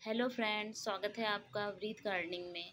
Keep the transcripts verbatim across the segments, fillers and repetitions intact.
Hello friends, स्वागत है आपका वृत्त गार्डनिंग में।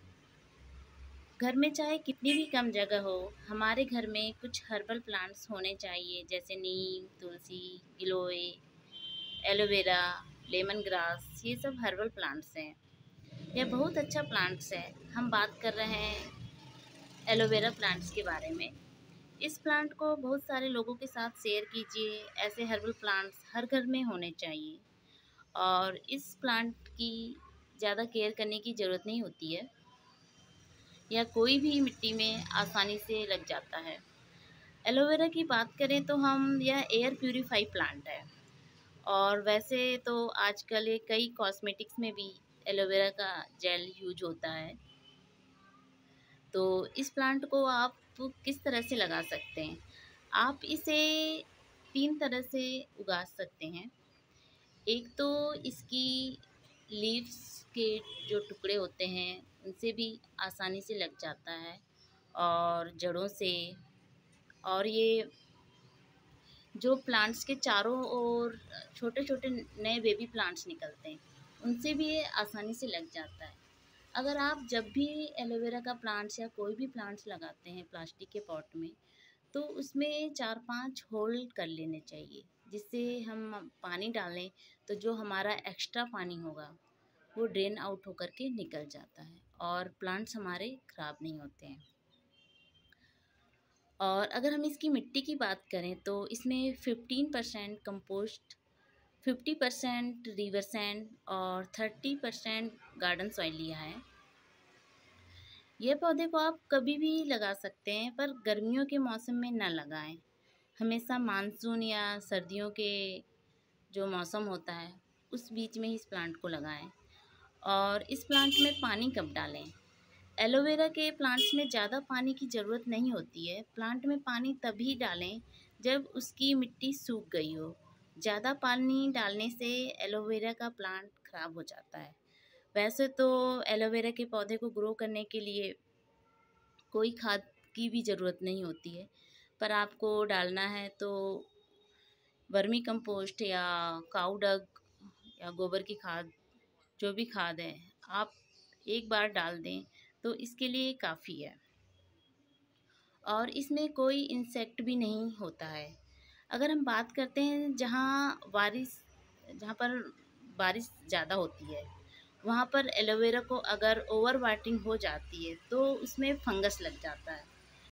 घर में चाहे कितनी भी कम जगह हो, हमारे घर में कुछ हर्बल प्लांट्स होने चाहिए, जैसे नीम, तुलसी, गिलोय, एलोवेरा, लेमन ग्रास। ये सब हर्बल प्लांट्स हैं। यह बहुत अच्छा प्लांट्स है। हम बात कर रहे हैं एलोवेरा प्लांट्स के बारे में। इस प्लांट को बहुत सारे लोगों के साथ शेयर कीजिए। ऐसे हर्बल प्लांट्स हर घर में होने चाहिए और इस प्लांट की ज़्यादा केयर करने की ज़रूरत नहीं होती है। यह कोई भी मिट्टी में आसानी से लग जाता है। एलोवेरा की बात करें तो हम यह एयर प्यूरीफाई प्लांट है और वैसे तो आजकल ये कई कॉस्मेटिक्स में भी एलोवेरा का जेल यूज होता है। तो इस प्लांट को आप किस तरह से लगा सकते हैं? आप इसे तीन तरह से उगा सकते हैं। एक तो इसकी लीव्स के जो टुकड़े होते हैं उनसे भी आसानी से लग जाता है और जड़ों से, और ये जो प्लांट्स के चारों ओर छोटे छोटे नए बेबी प्लांट्स निकलते हैं उनसे भी ये आसानी से लग जाता है। अगर आप जब भी एलोवेरा का प्लांट्स या कोई भी प्लांट्स लगाते हैं प्लास्टिक के पॉट में, तो उसमें चार पांच होल कर लेने चाहिए, जिससे हम पानी डालें तो जो हमारा एक्स्ट्रा पानी होगा वो ड्रेन आउट होकर के निकल जाता है और प्लांट्स हमारे ख़राब नहीं होते हैं। और अगर हम इसकी मिट्टी की बात करें तो इसमें fifteen percent compost, fifty percent river sand और थर्टी परसेंट गार्डन सॉइल लिया है। यह पौधे को आप कभी भी लगा सकते हैं, पर गर्मियों के मौसम में न लगाएं। हमेशा मानसून या सर्दियों के जो मौसम होता है उस बीच में ही इस प्लांट को लगाएं। और इस प्लांट में पानी कब डालें? एलोवेरा के प्लांट्स में ज़्यादा पानी की ज़रूरत नहीं होती है। प्लांट में पानी तभी डालें जब उसकी मिट्टी सूख गई हो। ज़्यादा पानी डालने से एलोवेरा का प्लांट ख़राब हो जाता है। वैसे तो एलोवेरा के पौधे को ग्रो करने के लिए कोई खाद की भी ज़रूरत नहीं होती है, पर आपको डालना है तो वर्मी कंपोस्ट या काऊ डग या गोबर की खाद, जो भी खाद है आप एक बार डाल दें तो इसके लिए काफ़ी है। और इसमें कोई इंसेक्ट भी नहीं होता है। अगर हम बात करते हैं जहाँ बारिश जहाँ पर बारिश ज़्यादा होती है, वहाँ पर एलोवेरा को अगर ओवर वाटरिंग हो जाती है तो उसमें फंगस लग जाता है।